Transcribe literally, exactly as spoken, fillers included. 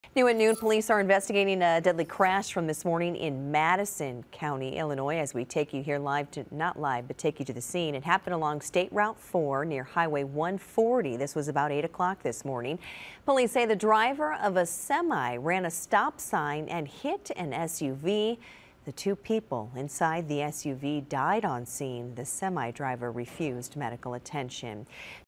New at noon, police are investigating a deadly crash from this morning in Madison County, Illinois, as we take you here live to, not live, but take you to the scene. It happened along State Route four near Highway one forty. This was about eight o'clock this morning. Police say the driver of a semi ran a stop sign and hit an S U V. The two people inside the S U V died on scene. The semi driver refused medical attention.